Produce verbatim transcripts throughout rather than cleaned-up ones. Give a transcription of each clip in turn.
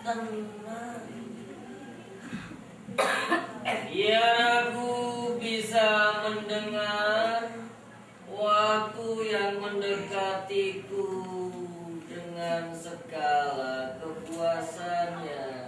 tenang. Biar aku bisa mendengar waktu yang mendekatiku dengan segala kepuasannya.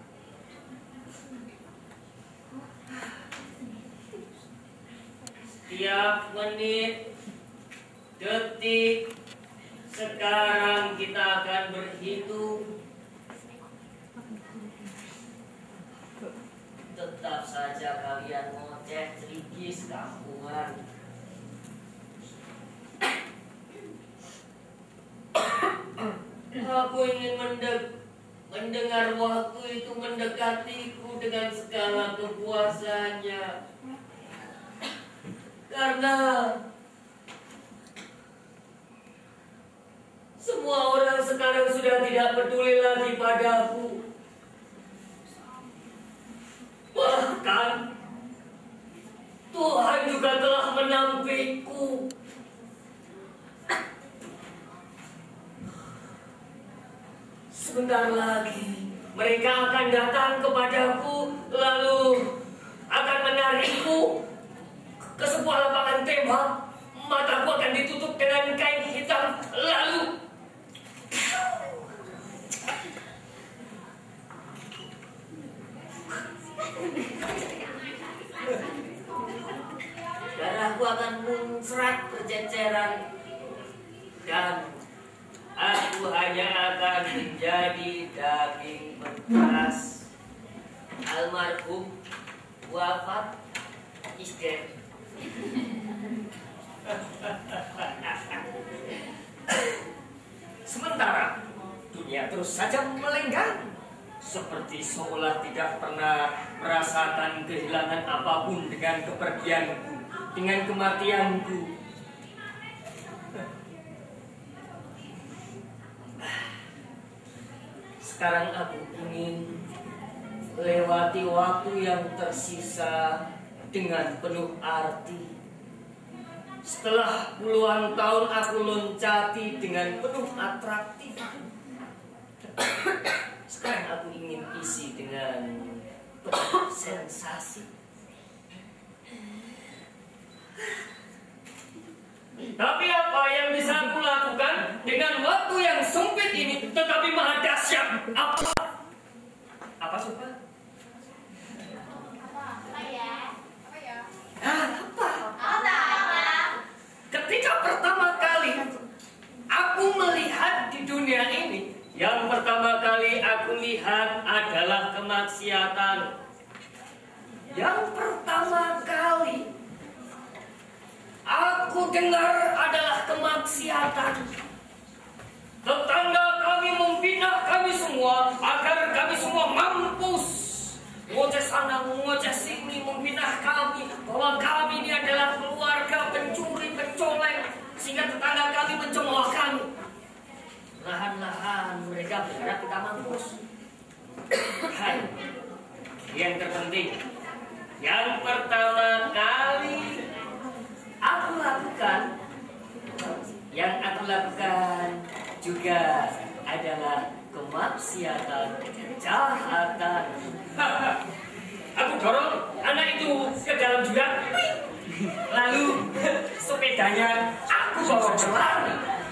Setiap menit, detik, sekarang kita akan berhitung. Tetap saja kalian ngoceh cerigis kampungan. Aku ingin mendek, mendengar waktu itu mendekatiku dengan segala kepuasannya. Karena semua orang sekarang sudah tidak peduli lagi padaku. Bahkan Tuhan juga telah menampikku. Sebentar lagi mereka akan datang kepadaku, lalu akan menarikku ke sebuah lapangan tembak. Mataku akan ditutup dengan kain hitam, lalu darahku akan muncrat berceceran, dan aku hanya akan menjadi daging bekas. Almarhum wafat isdet. Sementara dunia terus saja melenggang, seperti seolah tidak pernah merasakan kehilangan apapun dengan kepergianku, dengan kematianku. Sekarang aku ingin lewati waktu yang tersisa dengan penuh arti. Setelah puluhan tahun aku loncati dengan penuh atraktif, sekarang aku ingin isi dengan penuh sensasi. Tapi apa yang bisa aku lakukan dengan waktu yang sempit ini tetapi maha dahsyat? Apa? Apa suka? Apa ya? Apa ya? Ah, apa? Apa? Ketika pertama kali aku melihat di dunia ini, yang pertama kali aku lihat adalah kemaksiatan. Yang pertama kali aku dengar adalah kemaksiatan. Tetangga kami membina kami semua agar kami semua mampus. Ngoceh sana, ngoceh sini, membina kami bahwa kami ini adalah keluarga pencuri, pencoleng, sehingga tetangga kami mencemooh kami. Lahan-lahan mereka berharap kita mampus. Hai, yang terpenting, yang pertama kali aku lakukan, yang aku lakukan juga adalah kemaksiatan, kejahatan. Aku dorong anak itu ke dalam jurang, lalu sepedanya aku bawa berlari.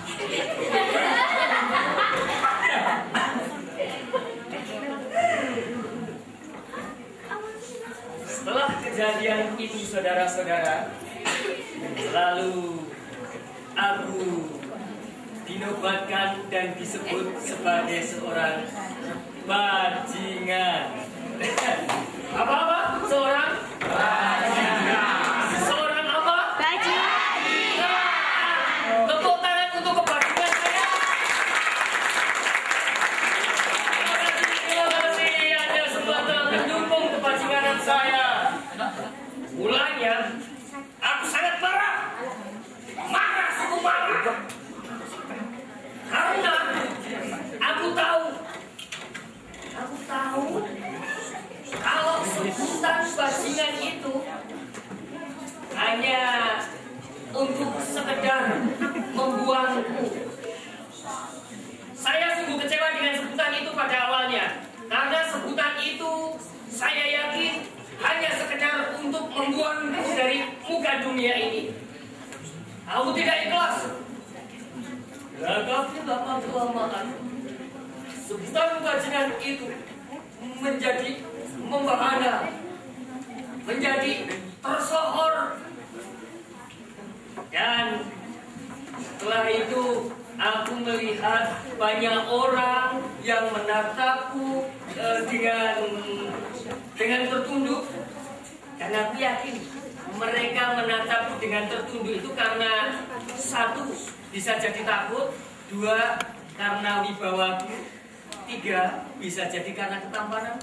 Setelah kejadian itu, saudara-saudara, lalu aku dinobatkan dan disebut sebagai seorang bajingan. Apa-apa? Seorang bajingan. Seorang apa? Bajingan. Tepuk tangan untuk kebajingan saya. Terima kasih Anda semua telah mendukung kebajinganan saya. Mulanya aku sangat marah. Marah, sungguh marah. Karena aku tahu, aku tahu Aku tidak ikhlas. Tetapi lama-kelamaan sebutan bajingan itu menjadi membahana, menjadi tersohor. Dan setelah itu aku melihat banyak orang yang menatapku eh, dengan dengan tertunduk. Dan aku yakin mereka menatapku dengan tertunduk itu karena satu, bisa jadi takut, dua, karena wibawaku, tiga, bisa jadi karena ketampanan.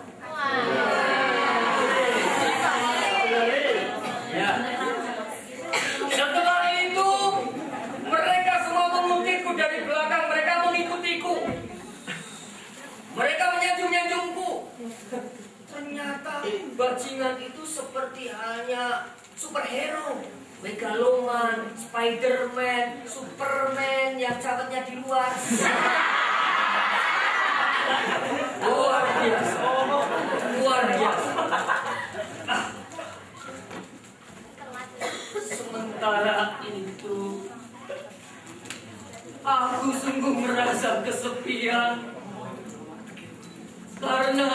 Ya. Setelah itu mereka semua mengikutiku dari belakang, mereka mengikutiku, mereka menyanjung-nyanjungku. Ternyata bajingan itu seperti hanya superhero, Megaloman, Spiderman, Superman yang cawetnya di luar. Luar biasa, luar biasa. Sementara itu, aku sungguh merasa kesepian karena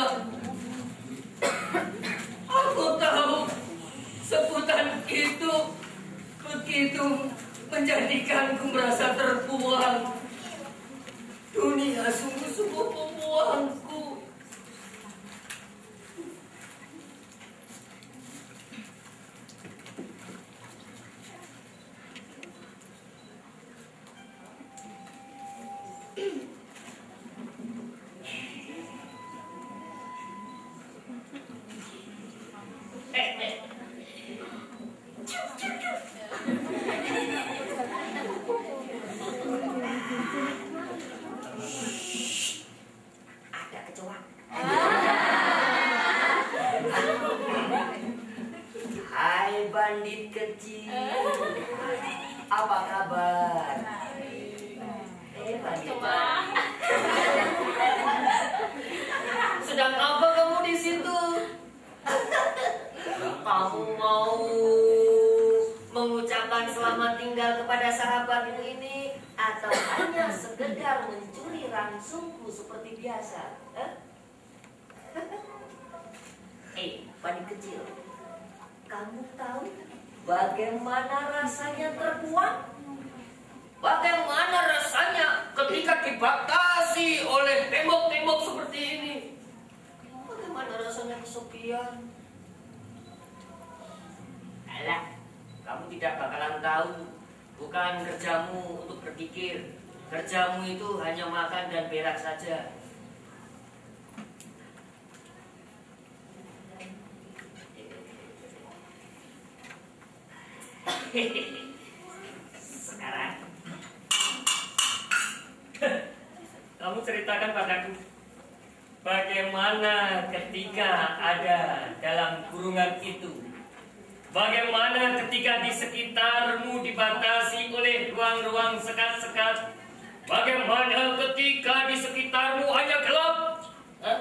aku tahu sebutan itu begitu menjadikanku merasa terbuang. Dunia sungguh-sungguh membuangku. Hai bandit kecil, apa kabar? Eh bandit, sedang apa kamu di situ? Kamu mau mengucapkan selamat tinggal kepada sahabatmu ini, atau hanya sekedar mencuri rangsungku seperti biasa? Eh, eh bandit kecil, kamu tahu bagaimana rasanya terbuang? Bagaimana rasanya ketika dibatasi oleh tembok-tembok seperti ini? Bagaimana rasanya kesepian? Alah, kamu tidak bakalan tahu. Bukan kerjamu untuk berpikir. Kerjamu itu hanya makan dan berak saja. Sekarang kamu ceritakan padaku bagaimana ketika ada dalam kurungan itu, bagaimana ketika di sekitarmu dibatasi oleh ruang-ruang sekat-sekat, bagaimana ketika di sekitarmu hanya gelap. Hah?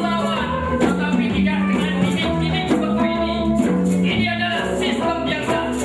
Ini adalah sistem biasa.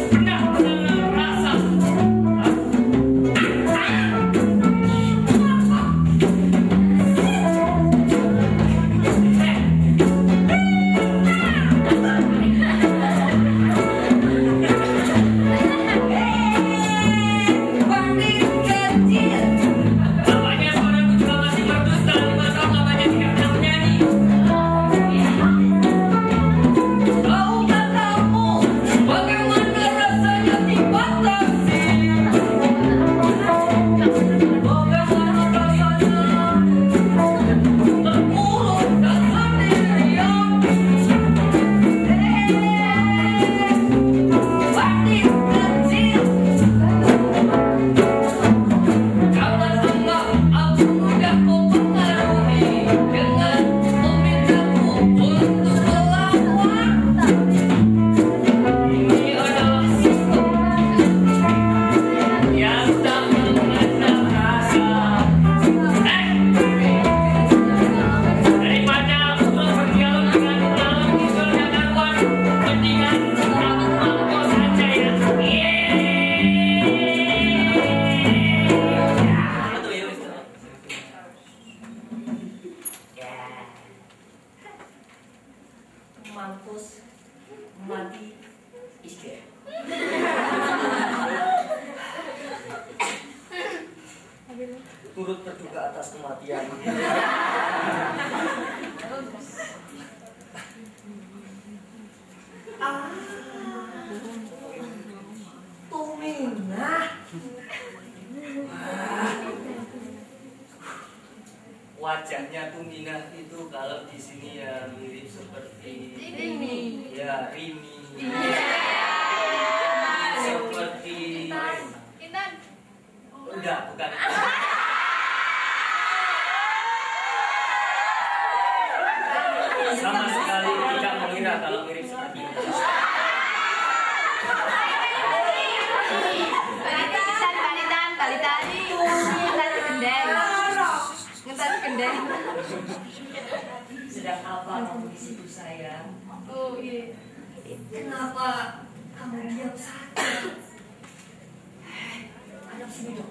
Turut berduka atas kematian. Ah, Tumina. Ah. Wajahnya Tumina itu kalau di sini ya mirip seperti Rini. ya Rini. Yeah. Seperti Intan. enggak, bukan. Sama sekali tidak mengira kalau mirip seperti itu. Balitan, balitan, balitan. Ngetas gendeng. Ngetas gendeng. Sedang apa kamu di situ sayang? Oh iya. Kenapa kamu diam saja? Hadap sini dong.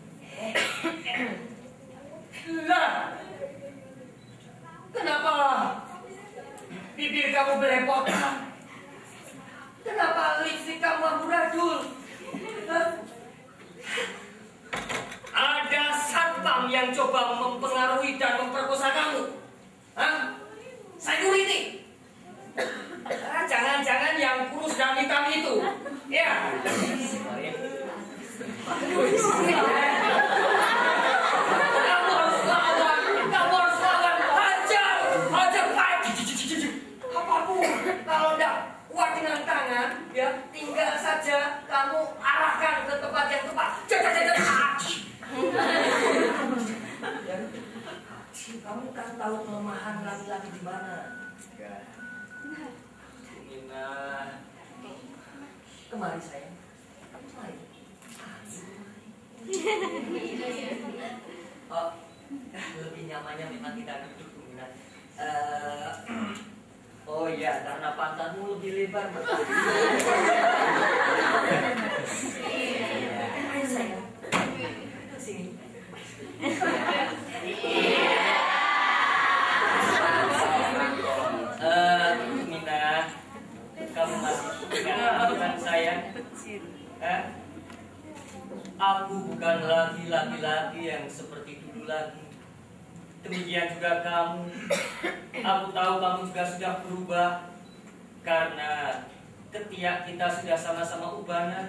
Lah, kenapa bibir kamu belepotan? Kenapa lipstik kamu amburadul? Hah? Ada satpam yang coba mempengaruhi dan memperkosa kamu? Hah? Security? Ah, jangan-jangan yang kurus dan hitam itu? Ya. Kamu harus lawan, kamu harus lawan, hajar, hajar, fight. Apapun, kalau tidak kuat dengan tangan, ya tinggal saja kamu arahkan ke tempat yang tepat. Cepat, cepat, kamu kan tahu kelemahan laki-laki di mana? Tumina, kemari sayang, kemari. Oh, lebih nyamannya memang kita duduk Tumina. Uh, oh iya, karena pantatmu lebih lebar. Ayo sayang, ke sini. Eh, Tumina, kamu masih ingat bukan sayang? Eh? Aku bukan lagi laki-laki yang seperti dulu lagi. Demikian juga kamu. Aku tahu kamu juga sudah berubah karena ketiak kita sudah sama-sama ubanan.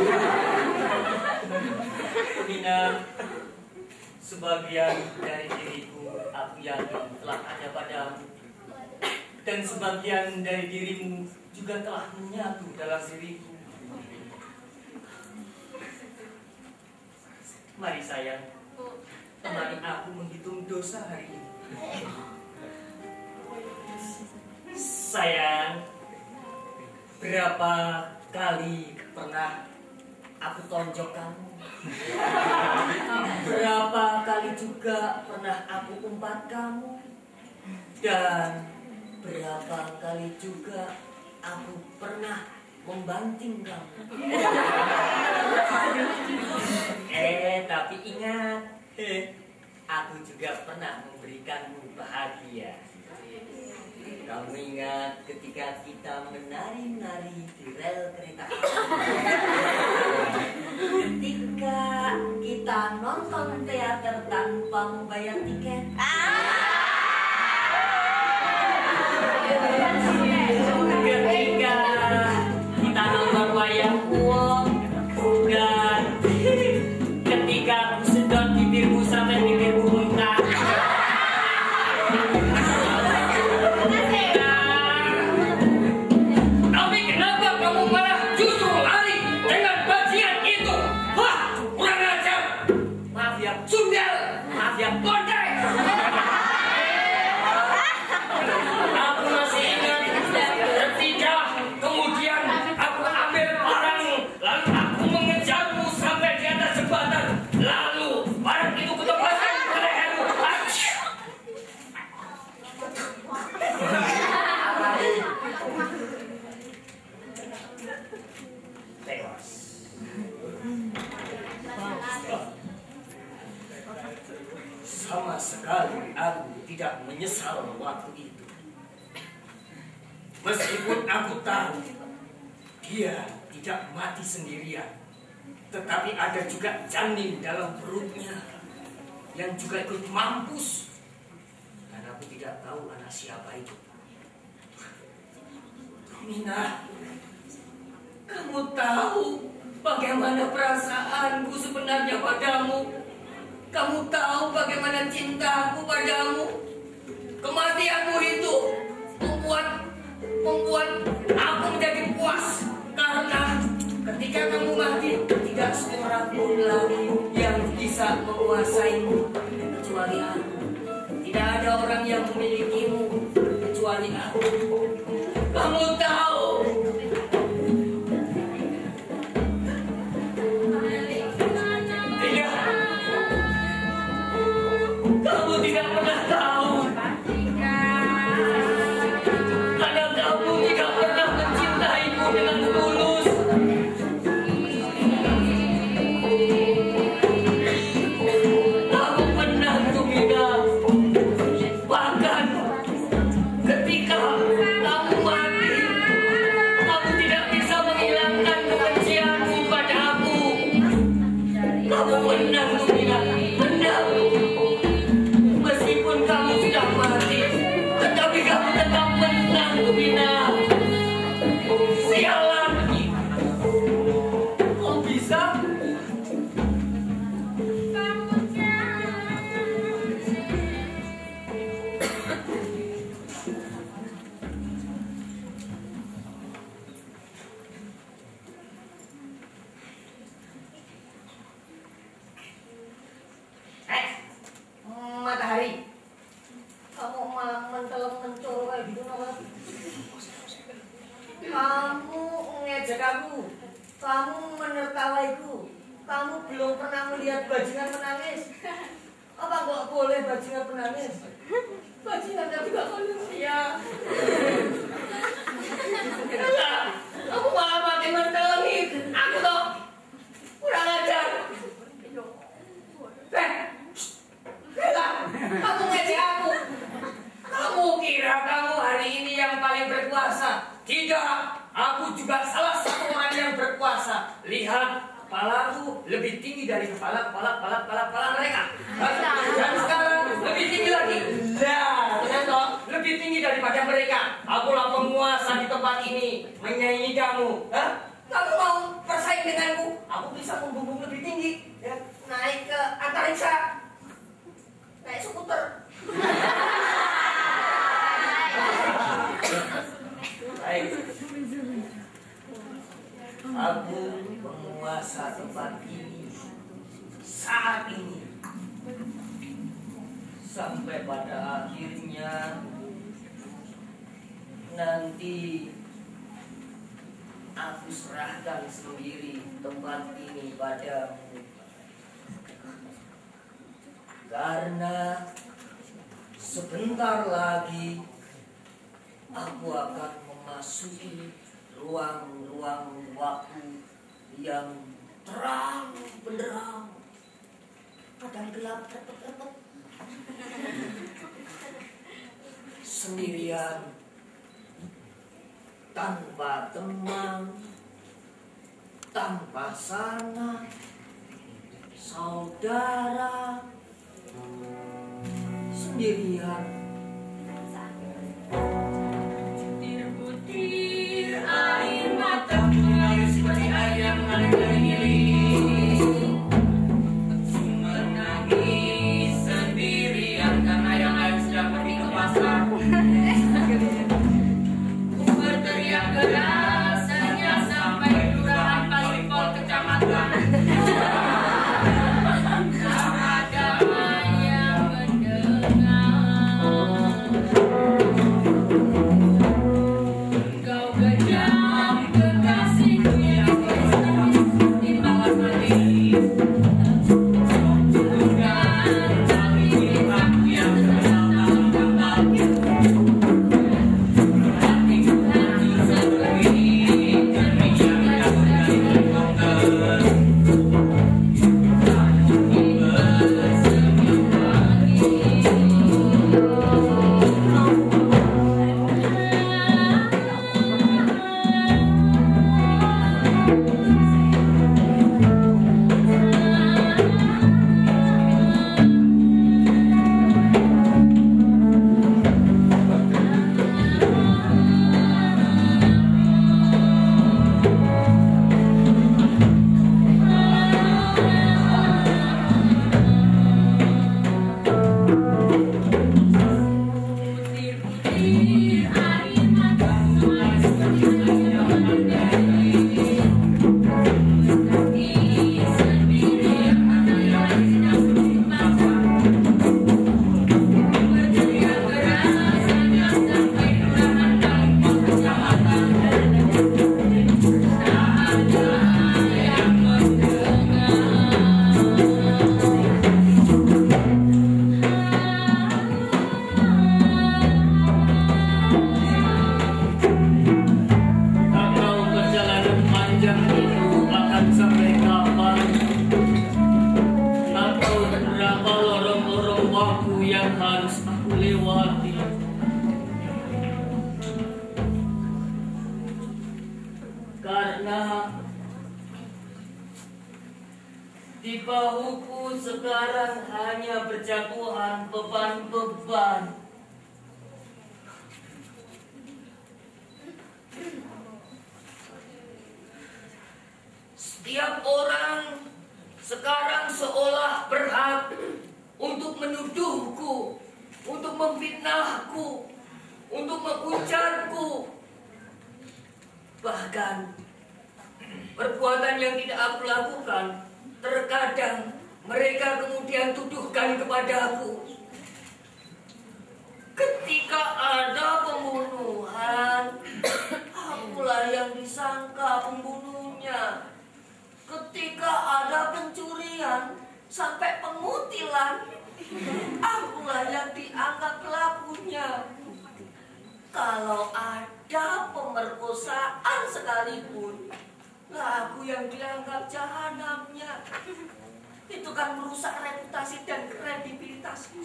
Tumina, sebagian dari diriku aku yakin telah ada padamu, dan sebagian dari dirimu juga telah menyatu dalam diriku. Mari sayang, temani aku menghitung dosa hari ini. Sayang, berapa kali pernah aku tonjok kamu? Berapa kali juga pernah aku umpat kamu? Dan berapa kali juga aku pernah membanting kamu? Eh, tapi ingat, aku juga pernah memberikanmu bahagia. Kamu ingat ketika kita menari-nari di rel kereta api? Ketika kita nonton teater tanpa membayar tiket? Ketika kita nonton wayang uang, dan ketika aku sedot bibirmu sampai bibirmu muntah. Tapi kenapa kamu malah justru lari dengan bajingan itu? Wah, kurang ajar. Maaf ya, sundel. Maaf ya, kondek. Aku masih ingat ketika kemudian aku ambil barang, lalu aku mengejarmu sampai di atas jembatan, lalu barang itu kutebaskan ke lehermu. Tewas. Sama sekali aku tidak menyesal waktu itu. Meskipun aku tahu dia tidak mati sendirian, tetapi ada juga janin dalam perutnya yang juga ikut mampus. Dan aku tidak tahu anak siapa itu. Romina, kamu tahu bagaimana perasaanku sebenarnya padamu. Kamu tahu bagaimana cintaku padamu. Kematianmu itu membuat membuat aku menjadi puas, karena ketika kamu mati tidak seorang pun lagi yang bisa menguasaimu kecuali aku. Tidak ada orang yang memilikimu kecuali aku. Kamu tahu? Tidak. Kamu tidak pernah tahu. Karena kamu tidak pernah mencintaiku dengan tulus. Kamu pernah Romina. Bahkan ketika kamu mati, kamu tidak bisa menghilangkan kebencianmu pada aku. Kamu menang Romina, menang. Meskipun kamu sudah mati, tetapi kamu tetap menang Romina. Sialan, kok bisa? Eh, matahari, kamu malah menteleng-mencolok kayak gitu nama. Kamu ngejek aku, kamu menertawaiku, kamu belum pernah melihat bajingan menangis. Apa nggak boleh bajingan menangis? Bajingan tapi nggak manusia. Enggak, aku malah makin mentelengin. Aku tuh kurang ajar. Eh, Bella, kamu ngejek aku. Kamu kira kamu hari ini yang paling berkuasa? Tidak, aku juga salah satu orang yang berkuasa. Lihat, kepalaku lebih tinggi dari kepala kepala kepala kepala, kepala mereka. Dan sekarang lebih tinggi lagi. Nah, ternyata lebih tinggi daripada mereka. Akulah penguasa di tempat ini, menyaingi kamu. Hah? Kamu mau bersaing denganku? Aku bisa membumbung lebih tinggi, ya, naik ke antariksa, naik skuter. Baik. Aku penguasa tempat ini saat ini, sampai pada akhirnya nanti aku serahkan sendiri tempat ini padamu, karena sebentar lagi aku akan memasuki ruang-ruang waktu yang terang benderang, kadang gelap repet-repet, sendirian, tanpa teman, tanpa sanak, saudara, sendirian. Butir-butir air mata mengalir seperti air yang mengalir dari giling. Menangis sendirian karena yang lain sedang pergi ke pasar. Berteriak keras hanya sampai kelurahan Palipol kecamatan. Tak ada yang mendengar. Di bahuku sekarang hanya berjatuhan beban-beban. Setiap orang sekarang seolah berhak untuk menuduhku, untuk memfitnahku, untuk mengucapku. Bahkan perbuatan yang tidak aku lakukan, terkadang mereka kemudian tuduhkan kepadaku. Ketika ada pembunuhan, akulah yang disangka pembunuhnya. Ketika ada pencurian sampai pengutilan, akulah yang dianggap pelakunya. Kalau ada pemerkosaan sekalipun, lah aku yang dianggap jahanamnya. Itu kan merusak reputasi dan kredibilitasku.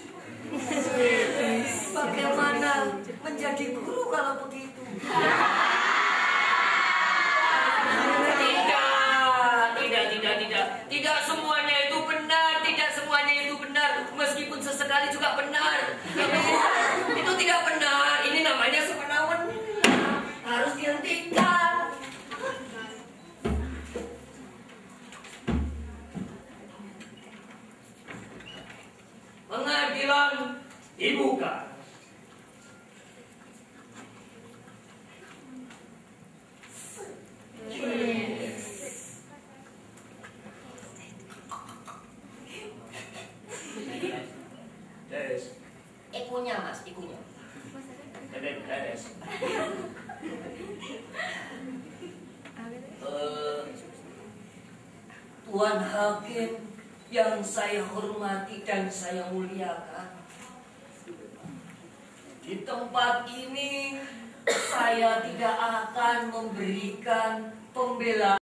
Bagaimana menjadi guru kalau begitu? Tidak, tidak, tidak. Tidak semuanya itu benar, tidak semuanya itu benar. Meskipun sesekali juga benar. Itu, itu tidak benar. Ini namanya semena-mena. Harus dihentikan. Pengadilan dibuka. Des. Ikunya mas, ikunya. Des, des. Uh, Tuan Hakim yang saya hormati dan saya muliakan, di tempat ini saya tidak akan memberikan pembelaan